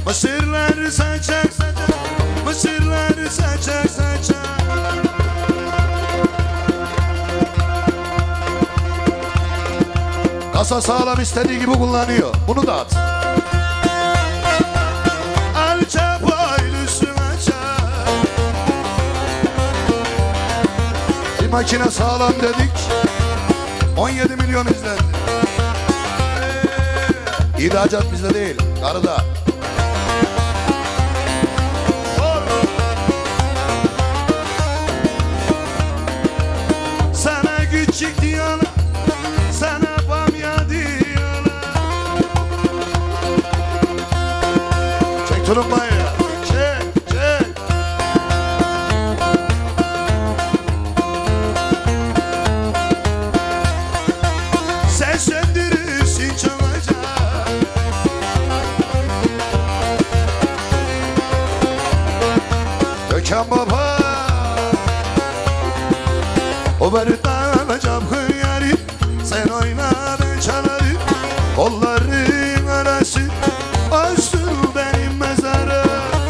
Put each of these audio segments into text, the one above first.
Mısırları saçak saçak, mısırları saçak saçak. Kasa sağlam, istediği gibi kullanıyor. Bunu da at. Alça boylusun açar. Bir makine sağlam dedik, 17 milyon izlendi. İhracat bizde değil, karıda. Sana küçük diyorlar, sana bamya diyorlar. Çek tulumbayı, çek, çek. Sen söndürürsün çalacak. Gökhan Baba, o beni alacağım hıyarı. Sen oynadın çaları, kolların arası olsun benim mezarım.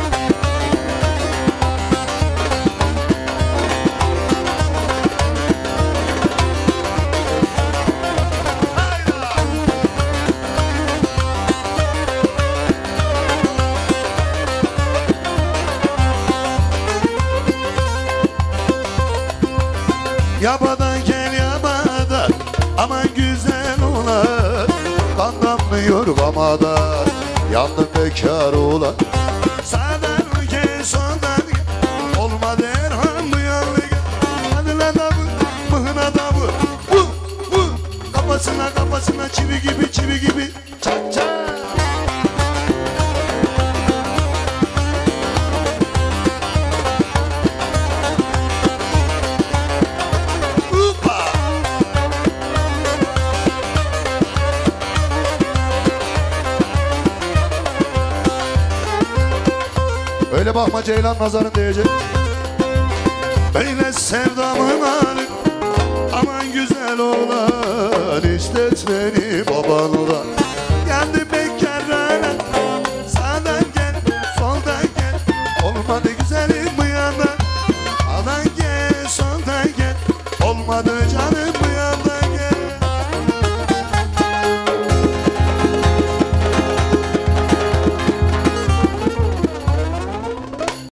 Yabadan gel yabadan, aman güzel oğlan. Kan damlıyor kamada, yandım bekar oğlan. Sağdan gel soldan gel, olmadı Erhan bu yanlı gel. Hadi lan da bu, mıhına da bu. Vur, vur, kafasına kafasına çivi gibi çivi gibi. Çak çak. Öyle bakma Ceylan nazarın diyecek. Böyle sevdamın hali, aman güzel olan, işlet beni baban olan. Geldi bekarlara, sağdan gel, soldan gel, olmadı güzelim bu yandan. Sağdan gel, soldan gel, olmadı canım